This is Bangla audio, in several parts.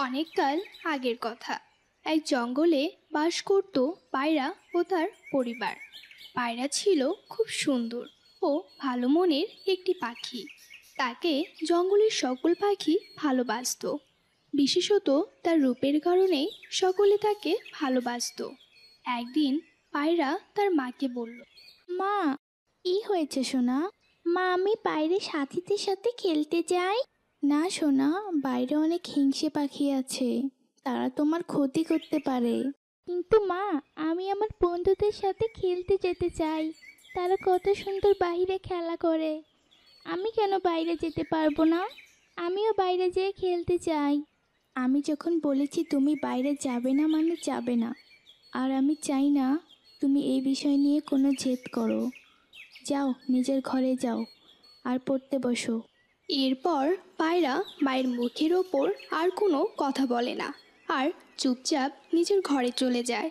অনেককাল আগের কথা। এক জঙ্গলে বাস করত পায়রা ও তার পরিবার। পায়রা ছিল খুব সুন্দর ও ভালো মনের একটি পাখি। তাকে জঙ্গলের সকল পাখি ভালোবাসতো। বিশেষত তার রূপের কারণেই সকলে তাকে ভালোবাসতো। একদিন পায়রা তার মাকে বলল, মা, কি হয়েছে সোনা? মা, আমি বাইরে সাথীদের সাথে খেলতে যাই। না সোনা, বাইরে অনেক হিংসে পাখি আছে, তারা তোমার ক্ষতি করতে পারে। কিন্তু মা, আমি আমার বন্ধুদের সাথে খেলতে যেতে চাই, তারা কত সুন্দর বাইরে খেলা করে। আমি কেন বাইরে যেতে পারবো না? আমিও বাইরে যেয়ে খেলতে চাই। আমি যখন বলেছি তুমি বাইরে যাবে না মানে যাবে না, আর আমি চাই না তুমি এই বিষয় নিয়ে কোনো জেদ করো। যাও, নিজের ঘরে যাও আর পড়তে বসো। এরপর পায়রা মায়ের মুখের ওপর আর কোনো কথা বলে না, আর চুপচাপ নিজের ঘরে চলে যায়।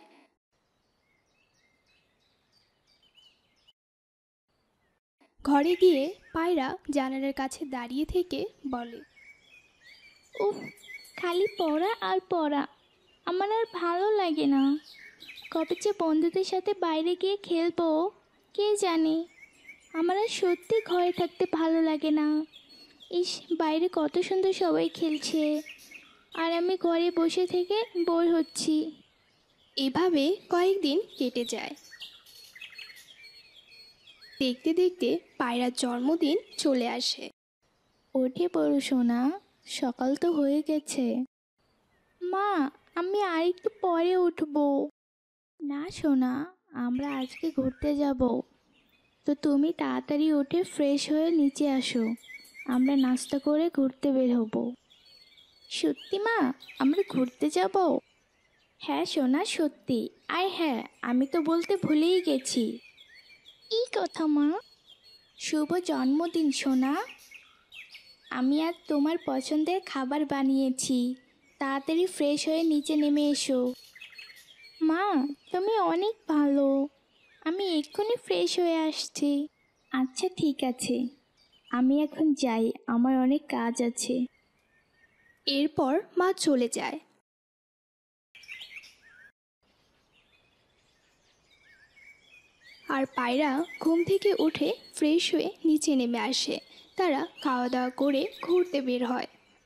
ঘরে গিয়ে পায়রা জানালার কাছে দাঁড়িয়ে থেকে বলে, উফ, খালি পড়া আর পড়া, আমার আর ভালো লাগে না। কবে যে বন্ধুদের সাথে বাইরে গিয়ে খেলবো কে জানে। আমার আর সত্যি ঘরে থাকতে ভালো লাগে না। ইস, বাইরে কত সুন্দর সবাই খেলছে, আর আমি ঘরে বসে থেকে বোর হচ্ছি। এভাবে কয়েকদিন কেটে যায়। দেখতে দেখতে পায়রার জন্মদিন চলে আসে। উঠে পড়ো সোনা, সকাল তো হয়ে গেছে। মা, আমি আর একটু পরে উঠবো। না সোনা, আমরা আজকে ঘুরতে যাব, তো তুমি তাড়াতাড়ি উঠে ফ্রেশ হয়ে নিচে আসো, আমরা নাস্তা করে ঘুরতে বের হব। সত্যি মা, আমরা ঘুরতে যাব? হ্যাঁ সোনা, সত্যি। আর হ্যাঁ, আমি তো বলতে ভুলেই গেছি। এই কথা মা? শুভ জন্মদিন সোনা। আমি আজ তোমার পছন্দের খাবার বানিয়েছি, তাড়াতাড়ি ফ্রেশ হয়ে নিচে নেমে এসো। মা, তুমি অনেক ভালো, আমি এক্ষুনি ফ্রেশ হয়ে আসছি। আচ্ছা ঠিক আছে, আমি এখন যাই, আমার অনেক কাজ আছে। এরপর মা চলে যায়। আর পায়রা ঘুম থেকে উঠে ফ্রেশ হয়ে নিচে নেমে আসে। তারা খাওয়া দাওয়া করে ঘুরতে বের হয়।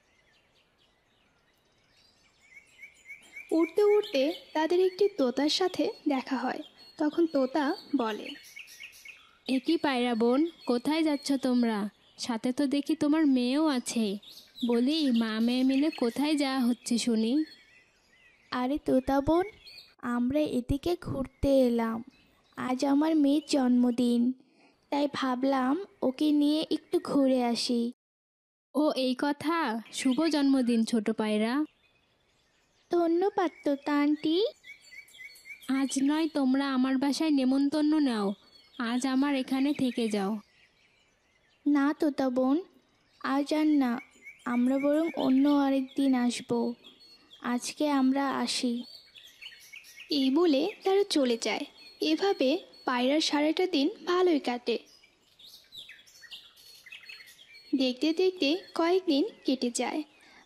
উঠতে উঠতে তাদের একটি তোতার সাথে দেখা হয়। তখন তোতা বলে, এ কি পায়রা বোন, কোথায় যাচ্ছ তোমরা? সাথে তো দেখি তোমার মেয়েও আছে। বলি, মা মেয়ে মিলে কোথায় যাওয়া হচ্ছে শুনি? আরে তোতা বোন, আমরা এদিকে ঘুরতে এলাম। আজ আমার মেয়ের জন্মদিন, তাই ভাবলাম ওকে নিয়ে একটু ঘুরে আসি। ও এই কথা, শুভ জন্মদিন ছোট পায়রা। ধন্যবাদ তোতা আন্টি। আজ নয় তোমরা আমার বাসায় নেমন্তন্ন নাও, আজ আমার এখানে থেকে যাও। না তোতা বোন, আজ আর না, আমরা বরং অন্য আরেক দিন আসবো, আজকে আমরা আসি। এই বলে তারা চলে যায়। এভাবে পায়রার সারাটা দিন ভালোই কাটে। দেখতে দেখতে কয়েকদিন কেটে যায়।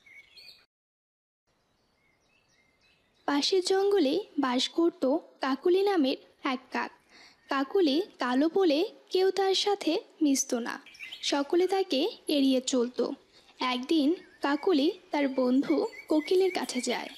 পাশের জঙ্গলে বাস করত কাকুলি নামের এক কাক। কাকুলি কালো বলে কেউ তার সাথে মিশত না, সকলে তাকে এড়িয়ে চলতো। একদিন কাকুলি তার বন্ধু কোকিলের কাছে যায়।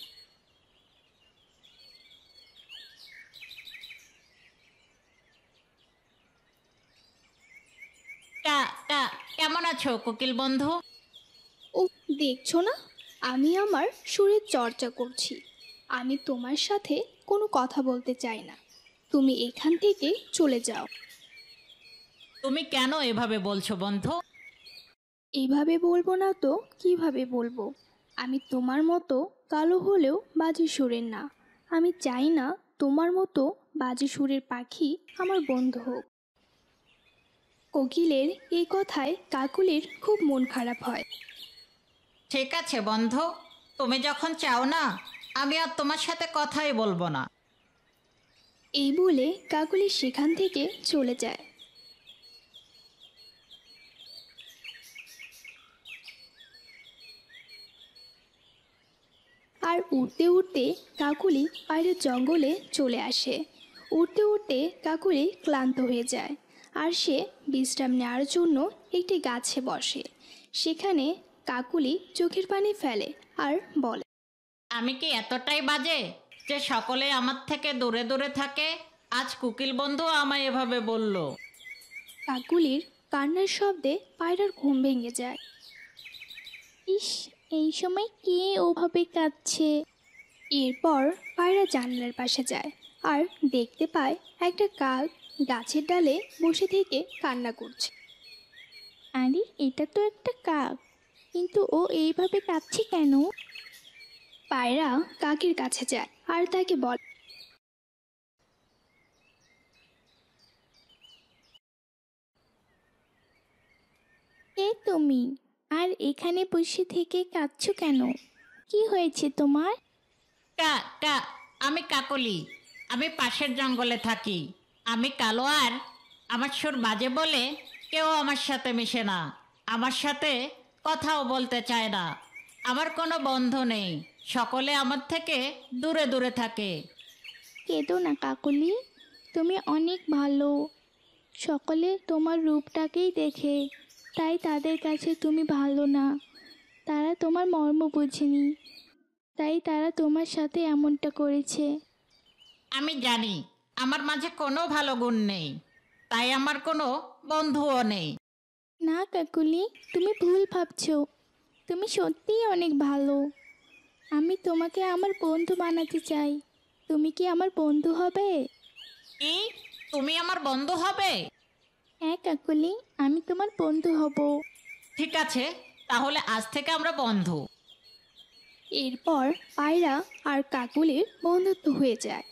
টা টা কেমন আছো কোকিল বন্ধু? ও, দেখছো না, আমি আমার সুরের চর্চা করছি। আমি তোমার সাথে কোনো কথা বলতে চাই না, তুমি এখান থেকে চলে যাও। তুমি কেন এভাবে বলছো বন্ধু? এইভাবে বলবো না তো কিভাবে বলবো? আমি তোমার মতো কালো হলেও বাজে সুরের না। আমি চাই না তোমার মতো বাজে সুরের পাখি আমার বন্ধু হোক। কোকিলের এই কথায় কাকুলির খুব মন খারাপ হয়। ঠিক আছে বন্ধু, তুমি যখন চাও না, আমি আর তোমার সাথে কথাই বলবো না। এই বলে কাকুলি সেখান থেকে চলে যায়। আর উড়তে উড়তে কাকুলি পায়রার জঙ্গলে চলে আসে। উড়তে উড়তে কাকুলি ক্লান্ত হয়ে যায় আর সে বিশ্রাম নেওয়ার জন্য একটি গাছে বসে। সেখানে কাকুলি চোখের পানি ফেলে আর বলে, আমি কি এতটাই বাজে যে সকলে আমার থেকে দূরে দূরে থাকে? আজ কুকিল বন্ধু আমায় এভাবে বলল। কাকুলির কান্নার শব্দে পায়রার ঘুম ভেঙে যায়। ইস, এই সময় কে ওভাবে কাঁদছে? এরপর পায়রা জানলার পাশে যায় আর দেখতে পায় একটা কাক গাছের ডালে বসে থেকে কান্না করছে। আরে, এটা তো একটা কাক, কিন্তু ও এইভাবে কাঁদছে কেন? পায়রা কাকের কাছে যায় আর তাকে বলে, কে তুমি? আর এখানে বসে থেকে কাঁদছো কেন? কি হয়েছে তোমার? কা কা আমি কাকলি। আমি পাশের জঙ্গলে থাকি। আমি কালো আর আমার সুর বাজে বলে কেউ আমার সাথে মিশে না। আমার সাথে কথাও বলতে চায় না। আমার কোনো বন্ধু নেই। সকলে আমার থেকে দূরে দূরে থাকে। কেঁদো না কাকলি, তুমি অনেক ভালো। সকলে তোমার রূপটাকেই দেখে, তাই তাদের কাছে তুমি ভালো না। তারা তোমার মর্ম বোঝেনি, তাই তারা তোমার সাথে এমনটা করেছে। আমি জানি আমার মাঝে কোনো ভালো গুণ নেই, তাই আমার কোনো বন্ধুও নেই। না কাকুলি, তুমি ভুল ভাবছো। তুমি সত্যিই অনেক ভালো। আমি তোমাকে আমার বন্ধু বানাতে চাই। তুমি কি আমার বন্ধু হবে? কি? তুমি আমার বন্ধু হবে? হ্যাঁ কাকুলি, আমি তোমার বন্ধু হব। ঠিক আছে, তাহলে আজ থেকে আমরা বন্ধু। এরপর পায়রা আর কাকুলির বন্ধুত্ব হয়ে যায়।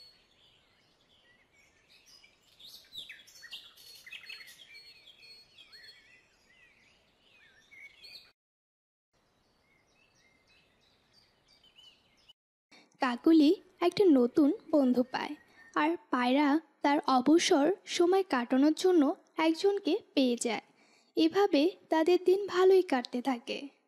কাকুলি একটা নতুন বন্ধু পায় আর পায়রা তার অবসর সময় কাটানোর জন্য একজনকে পেয়ে যায়। এভাবে তাদের দিন ভালোই কাটতে থাকে।